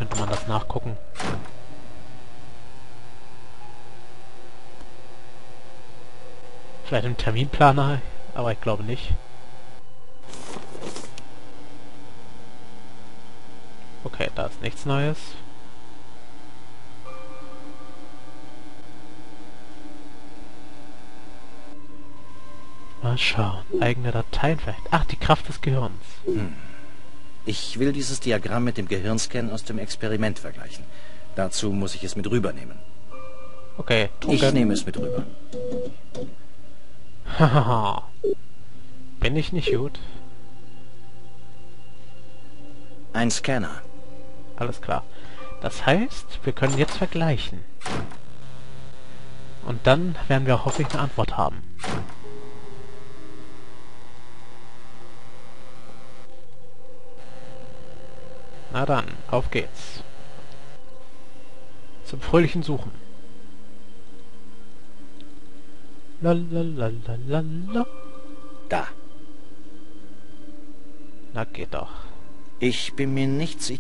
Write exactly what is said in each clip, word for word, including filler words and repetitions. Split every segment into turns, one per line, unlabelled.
könnte man das nachgucken. Vielleicht im Terminplaner, aber ich glaube nicht. Okay, da ist nichts Neues. Mal schauen. Eigene Dateien vielleicht. Ach, die Kraft des Gehirns.
Hm. Ich will dieses Diagramm mit dem Gehirnscan aus dem Experiment vergleichen. Dazu muss ich es mit rübernehmen.
Okay,
ich nehme es mit rüber.
Hahaha. Bin ich nicht gut?
Ein Scanner.
Alles klar. Das heißt, wir können jetzt vergleichen. Und dann werden wir hoffentlich eine Antwort haben. Na dann, auf geht's. Zum fröhlichen Suchen. Lalalala.
Da.
Na, geht doch.
Ich bin mir nicht sicher...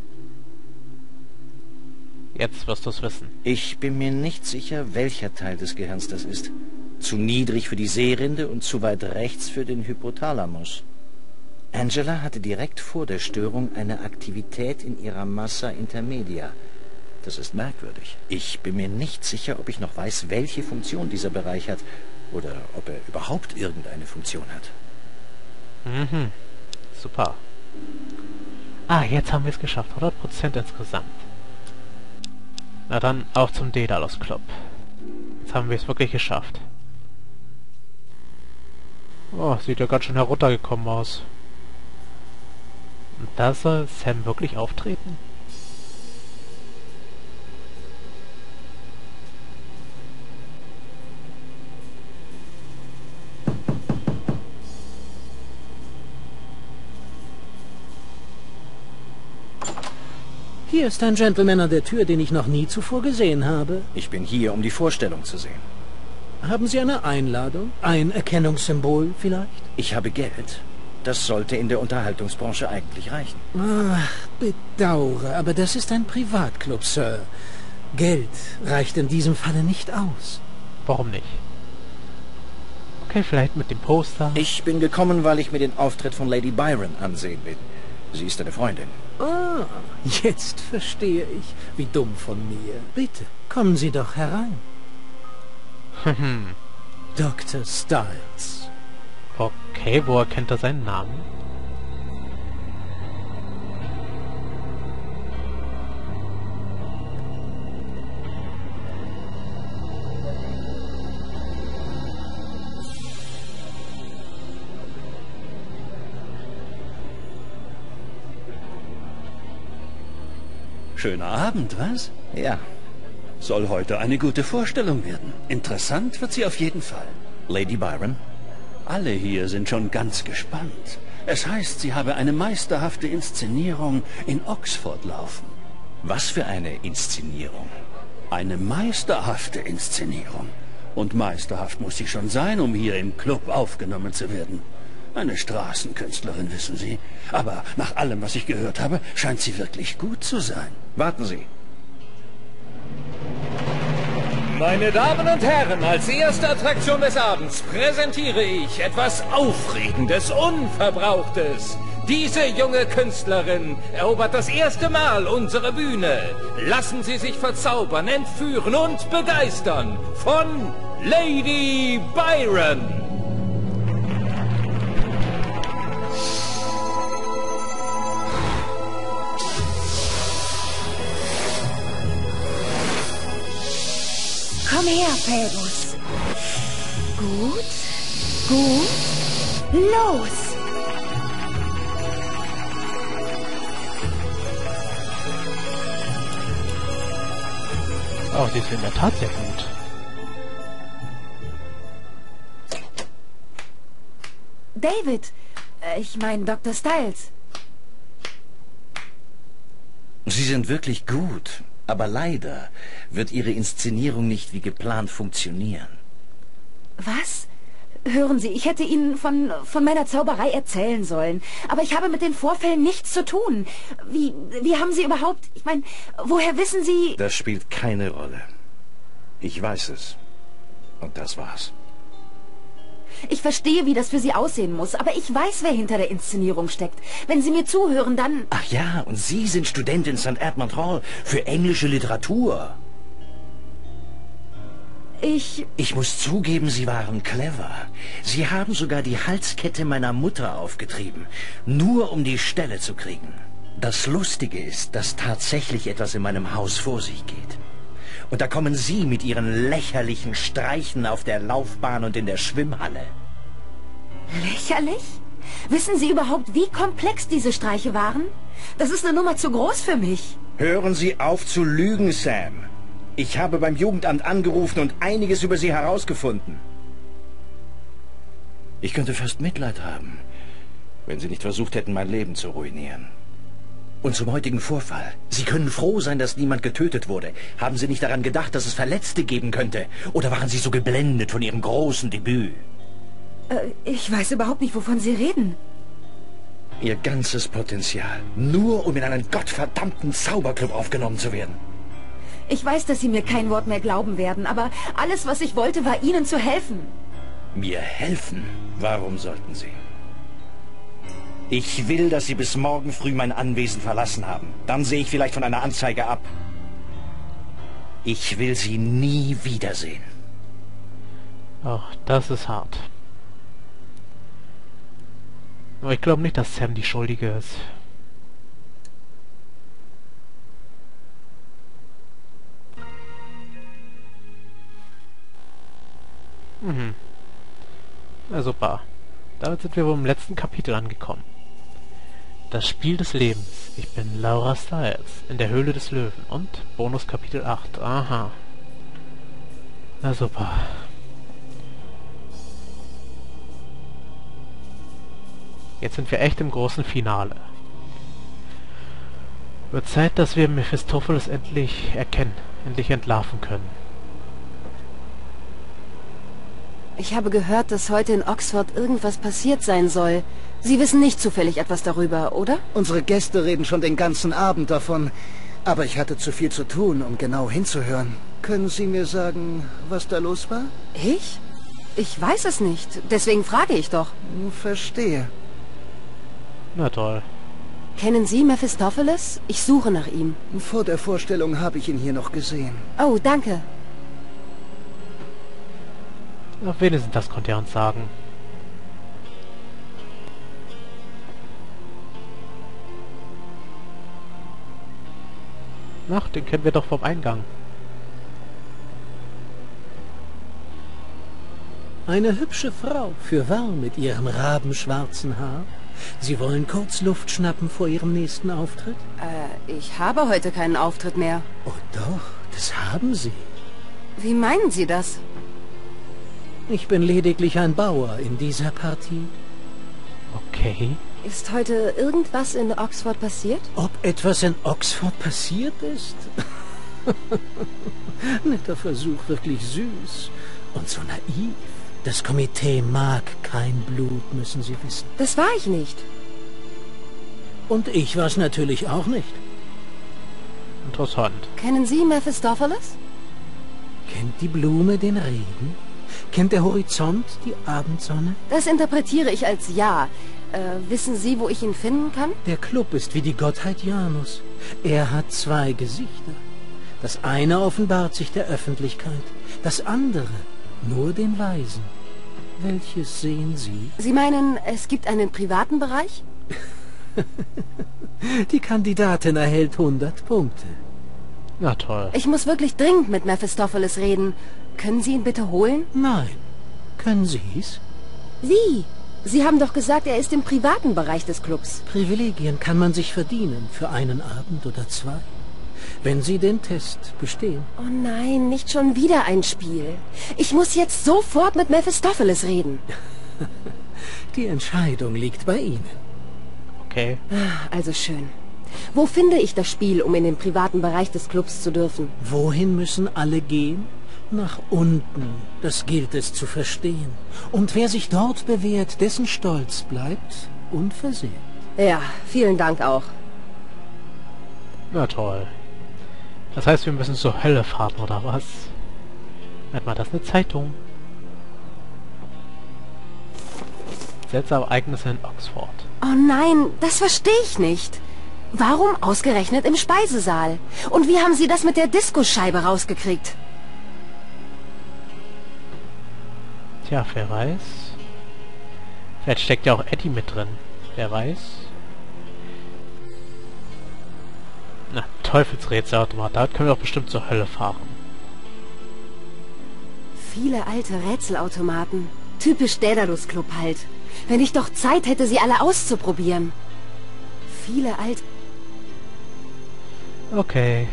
Jetzt wirst du's wissen.
Ich bin mir nicht sicher, welcher Teil des Gehirns das ist. Zu niedrig für die Sehrinde und zu weit rechts für den Hypothalamus. Angela hatte direkt vor der Störung eine Aktivität in ihrer Massa intermedia. Das ist merkwürdig. Ich bin mir nicht sicher, ob ich noch weiß, welche Funktion dieser Bereich hat oder ob er überhaupt irgendeine Funktion hat.
Mhm. Super. Ah, jetzt haben wir es geschafft. hundert Prozent insgesamt. Na dann, auch zum Daedalus Club. Jetzt haben wir es wirklich geschafft. Oh, sieht ja ganz schön heruntergekommen aus. Und da soll Sam wirklich auftreten?
Hier ist ein Gentleman an der Tür, den ich noch nie zuvor gesehen habe.
Ich bin hier, um die Vorstellung zu sehen.
Haben Sie eine Einladung? Ein Erkennungssymbol vielleicht?
Ich habe Geld. Das sollte in der Unterhaltungsbranche eigentlich reichen.
Ach, bedauere, aber das ist ein Privatclub, Sir. Geld reicht in diesem Falle nicht aus.
Warum nicht? Okay, vielleicht mit dem Poster.
Ich bin gekommen, weil ich mir den Auftritt von Lady Byron ansehen will. Sie ist eine Freundin.
Ah, jetzt verstehe ich. Wie dumm von mir. Bitte, kommen Sie doch herein. Doktor Styles.
Okay, woher kennt er seinen Namen?
Schöner Abend, was?
Ja.
Soll heute eine gute Vorstellung werden. Interessant wird sie auf jeden Fall.
Lady Byron?
Alle hier sind schon ganz gespannt. Es heißt, sie habe eine meisterhafte Inszenierung in Oxford laufen.
Was für eine Inszenierung?
Eine meisterhafte Inszenierung. Und meisterhaft muss sie schon sein, um hier im Club aufgenommen zu werden. Eine Straßenkünstlerin, wissen Sie. Aber nach allem, was ich gehört habe, scheint sie wirklich gut zu sein.
Warten Sie.
Meine Damen und Herren, als erste Attraktion des Abends präsentiere ich etwas Aufregendes, Unverbrauchtes. Diese junge Künstlerin erobert das erste Mal unsere Bühne. Lassen Sie sich verzaubern, entführen und begeistern von Lady Byron.
Komm her, Phoebus. Gut, gut, los!
Oh, die ist in der Tat sehr gut.
David, äh, ich meine Doktor Styles.
Sie sind wirklich gut. Aber leider wird Ihre Inszenierung nicht wie geplant funktionieren.
Was? Hören Sie, ich hätte Ihnen von, von meiner Zauberei erzählen sollen. Aber ich habe mit den Vorfällen nichts zu tun. Wie, wie haben Sie überhaupt... Ich meine, woher wissen Sie...
Das spielt keine Rolle. Ich weiß es. Und das war's.
Ich verstehe, wie das für Sie aussehen muss, aber ich weiß, wer hinter der Inszenierung steckt. Wenn Sie mir zuhören, dann...
Ach ja, und Sie sind Student in Sankt Edmund Hall für englische Literatur.
Ich...
Ich muss zugeben, Sie waren clever. Sie haben sogar die Halskette meiner Mutter aufgetrieben, nur um die Stelle zu kriegen. Das Lustige ist, dass tatsächlich etwas in meinem Haus vor sich geht. Und da kommen Sie mit Ihren lächerlichen Streichen auf der Laufbahn und in der Schwimmhalle.
Lächerlich? Wissen Sie überhaupt, wie komplex diese Streiche waren? Das ist eine Nummer zu groß für mich.
Hören Sie auf zu lügen, Sam. Ich habe beim Jugendamt angerufen und einiges über Sie herausgefunden. Ich könnte fast Mitleid haben, wenn Sie nicht versucht hätten, mein Leben zu ruinieren. Und zum heutigen Vorfall. Sie können froh sein, dass niemand getötet wurde. Haben Sie nicht daran gedacht, dass es Verletzte geben könnte? Oder waren Sie so geblendet von Ihrem großen Debüt?
Äh, ich weiß überhaupt nicht, wovon Sie reden.
Ihr ganzes Potenzial. Nur um in einen gottverdammten Zauberclub aufgenommen zu werden.
Ich weiß, dass Sie mir kein Wort mehr glauben werden, aber alles, was ich wollte, war Ihnen zu helfen.
Mir helfen? Warum sollten Sie? Ich will, dass Sie bis morgen früh mein Anwesen verlassen haben. Dann sehe ich vielleicht von einer Anzeige ab. Ich will Sie nie wiedersehen.
Ach, das ist hart. Aber ich glaube nicht, dass Sam die Schuldige ist. Mhm. Na super. Damit sind wir wohl im letzten Kapitel angekommen. Das Spiel des Lebens. Ich bin Laura Stiles in der Höhle des Löwen und Bonus Kapitel acht. Aha. Na super. Jetzt sind wir echt im großen Finale. Wird Zeit, dass wir Mephistopheles endlich erkennen, endlich entlarven können.
Ich habe gehört, dass heute in Oxford irgendwas passiert sein soll. Sie wissen nicht zufällig etwas darüber, oder?
Unsere Gäste reden schon den ganzen Abend davon. Aber ich hatte zu viel zu tun, um genau hinzuhören. Können Sie mir sagen, was da los war?
Ich? Ich weiß es nicht. Deswegen frage ich doch.
Verstehe.
Na toll.
Kennen Sie Mephistopheles? Ich suche nach ihm.
Vor der Vorstellung habe ich ihn hier noch gesehen.
Oh, danke.
Na, wenigstens das konnte er uns sagen. Ach, den kennen wir doch vom Eingang.
Eine hübsche Frau, fürwahr, mit ihrem rabenschwarzen Haar. Sie wollen kurz Luft schnappen vor Ihrem nächsten Auftritt?
Äh, ich habe heute keinen Auftritt mehr.
Oh doch, das haben Sie.
Wie meinen Sie das?
Ich bin lediglich ein Bauer in dieser Partie.
Okay.
Ist heute irgendwas in Oxford passiert?
Ob etwas in Oxford passiert ist? Netter Versuch, wirklich süß. Und so naiv. Das Komitee mag kein Blut, müssen Sie wissen.
Das war ich nicht.
Und ich war es natürlich auch nicht.
Interessant.
Kennen Sie Mephistopheles?
Kennt die Blume den Regen? Kennt der Horizont die Abendsonne?
Das interpretiere ich als ja. Äh, wissen Sie, wo ich ihn finden kann?
Der Club ist wie die Gottheit Janus. Er hat zwei Gesichter. Das eine offenbart sich der Öffentlichkeit, das andere nur den Weisen. Welches sehen Sie?
Sie meinen, es gibt einen privaten Bereich?
Die Kandidatin erhält hundert Punkte.
Na toll.
Ich muss wirklich dringend mit Mephistopheles reden. Können Sie ihn bitte holen?
Nein. Können Sie's?
Wie? Sie haben doch gesagt, er ist im privaten Bereich des Clubs.
Privilegien kann man sich verdienen für einen Abend oder zwei. Wenn Sie den Test bestehen.
Oh nein, nicht schon wieder ein Spiel. Ich muss jetzt sofort mit Mephistopheles reden.
Die Entscheidung liegt bei Ihnen.
Okay.
Also schön. Wo finde ich das Spiel, um in den privaten Bereich des Clubs zu dürfen?
Wohin müssen alle gehen? Nach unten, das gilt es zu verstehen. Und wer sich dort bewährt, dessen Stolz bleibt unversehrt.
Ja, vielen Dank auch.
Na toll. Das heißt, wir müssen zur Hölle fahren, oder was? Warte mal, das ist eine Zeitung. Seltsame Ereignisse in Oxford.
Oh nein, das verstehe ich nicht. Warum ausgerechnet im Speisesaal? Und wie haben Sie das mit der Diskoscheibe rausgekriegt?
Tja, wer weiß. Vielleicht steckt ja auch Eddie mit drin. Wer weiß. Na, Teufelsrätselautomat. Da können wir doch bestimmt zur Hölle fahren.
Viele alte Rätselautomaten. Typisch Daedalus Club halt. Wenn ich doch Zeit hätte, sie alle auszuprobieren. Viele alte...
Okay.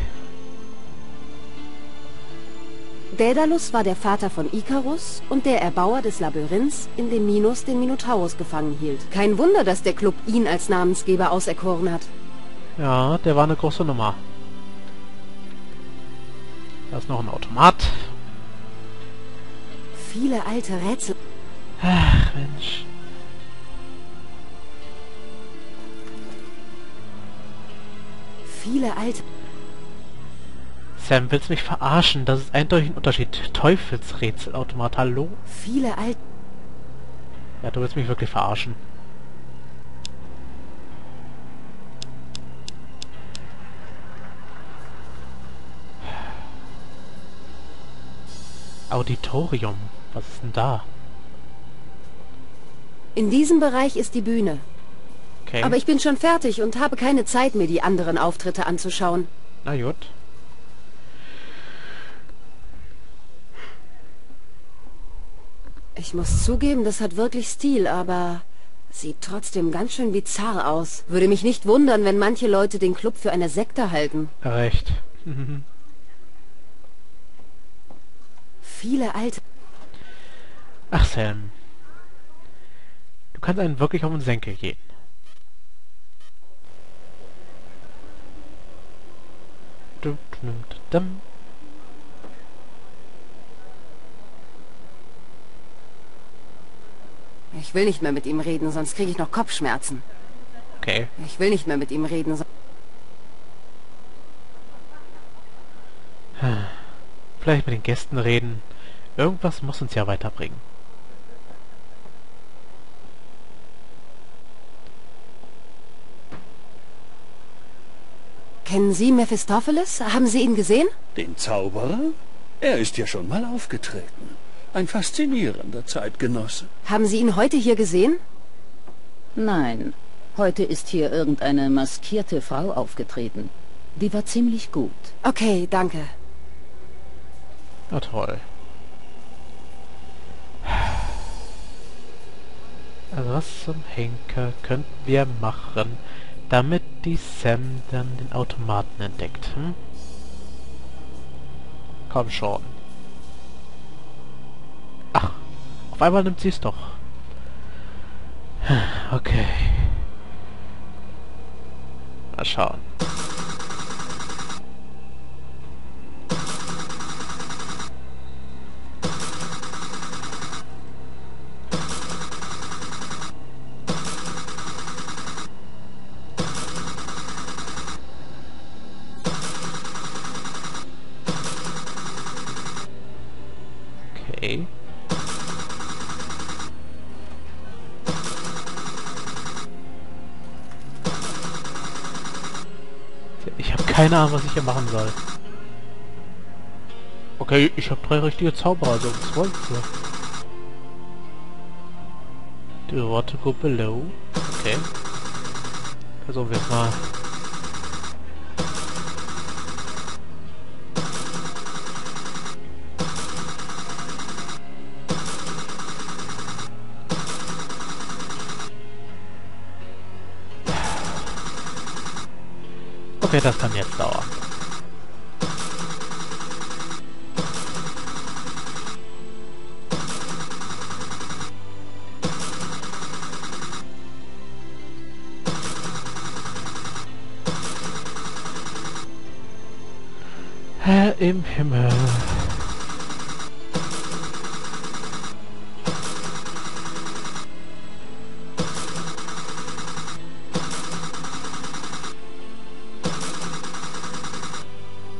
Daedalus war der Vater von Ikarus und der Erbauer des Labyrinths, in dem Minos den Minotaurus gefangen hielt. Kein Wunder, dass der Club ihn als Namensgeber auserkoren hat.
Ja, der war eine große Nummer. Da ist noch ein Automat.
Viele alte Rätsel...
Ach, Mensch.
Viele alte...
Sam, willst du mich verarschen? Das ist eindeutig ein Unterschied. Teufelsrätselautomat, hallo?
Viele alte...
Ja, du willst mich wirklich verarschen. Auditorium. Was ist denn da?
In diesem Bereich ist die Bühne.
Okay.
Aber ich bin schon fertig und habe keine Zeit, mir die anderen Auftritte anzuschauen.
Na gut.
Ich muss zugeben, das hat wirklich Stil, aber sieht trotzdem ganz schön bizarr aus. Würde mich nicht wundern, wenn manche Leute den Club für eine Sekte halten.
Recht.
Viele alte...
Ach, Sam. Du kannst einen wirklich auf den Senkel gehen. Dum, dum, dum.
Ich will nicht mehr mit ihm reden, sonst kriege ich noch Kopfschmerzen.
Okay.
Ich will nicht mehr mit ihm reden, sonst...
Vielleicht mit den Gästen reden. Irgendwas muss uns ja weiterbringen.
Kennen Sie Mephistopheles? Haben Sie ihn gesehen?
Den Zauberer? Er ist ja schon mal aufgetreten. Ein faszinierender Zeitgenosse.
Haben Sie ihn heute hier gesehen?
Nein, heute ist hier irgendeine maskierte Frau aufgetreten. Die war ziemlich gut.
Okay, danke.
Na toll. Also was zum Henker könnten wir machen, damit die Sam dann den Automaten entdeckt, hm? Komm schon. Ach, auf einmal nimmt sie es doch. Okay. Mal schauen. Okay. Ich habe keine Ahnung, was ich hier machen soll. Okay, ich habe drei richtige Zauberer, also was wollt ihr? Do you want to go below? Okay. Versuchen wir es mal. Okay, das kann jetzt dauern. Herr im Himmel.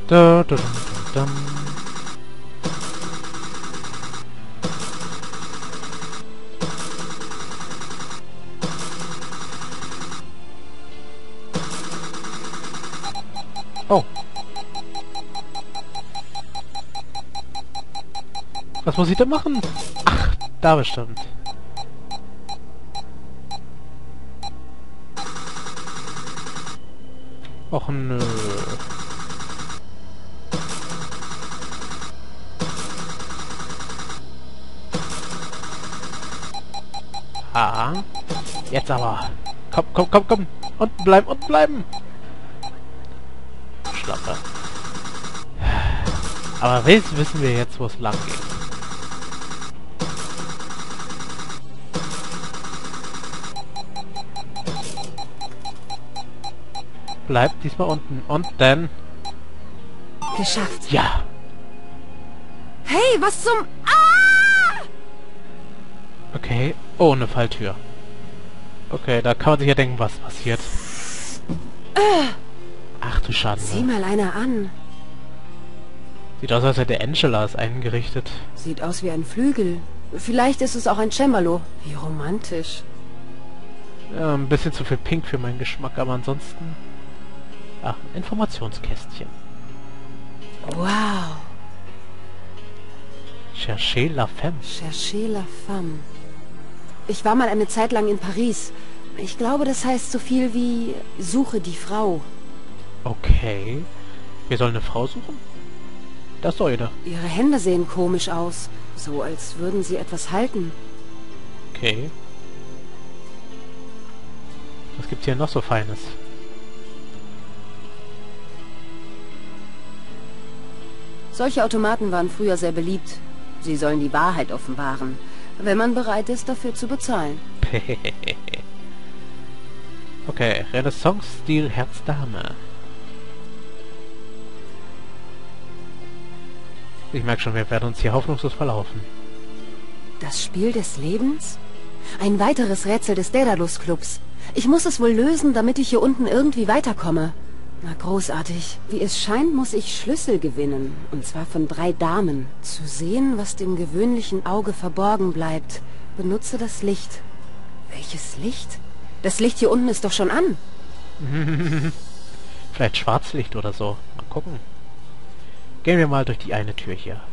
Da, da, da, da, da. Oh. Was muss ich denn machen? Ach, da bestimmt. Och nö. Ah. Jetzt aber. Komm, komm, komm, komm. Unten bleiben, unten bleiben. Schlappe. Aber wissen wissen wir jetzt, wo es lang geht. Bleibt diesmal unten. Und dann...
Geschafft.
Ja.
Hey, was zum... Ah!
Okay. Oh, eine Falltür. Okay, da kann man sich ja denken, was passiert. Ach du Schande.
Sieh mal einer an.
Sieht aus, als hätte Angela es eingerichtet.
Sieht aus wie ein Flügel. Vielleicht ist es auch ein Cembalo. Wie romantisch.
Ja, ein bisschen zu viel Pink für meinen Geschmack, aber ansonsten... Ach, ein Informationskästchen.
Wow.
Cherchez la femme.
Cherchez la femme. Ich war mal eine Zeit lang in Paris. Ich glaube, das heißt so viel wie suche die Frau.
Okay. Wir sollen eine Frau suchen? Das soll jeder.
Ihre Hände sehen komisch aus. So, als würden sie etwas halten.
Okay. Was gibt's hier noch so Feines?
Solche Automaten waren früher sehr beliebt. Sie sollen die Wahrheit offenbaren, wenn man bereit ist, dafür zu bezahlen.
Okay, Renaissance-Stil Herzdame. Ich merke schon, wir werden uns hier hoffnungslos verlaufen.
Das Spiel des Lebens? Ein weiteres Rätsel des Daedalus-Clubs. Ich muss es wohl lösen, damit ich hier unten irgendwie weiterkomme. Na, großartig. Wie es scheint, muss ich Schlüssel gewinnen. Und zwar von drei Damen. Zu sehen, was dem gewöhnlichen Auge verborgen bleibt. Benutze das Licht. Welches Licht? Das Licht hier unten ist doch schon an.
Vielleicht Schwarzlicht oder so. Mal gucken. Gehen wir mal durch die eine Tür hier.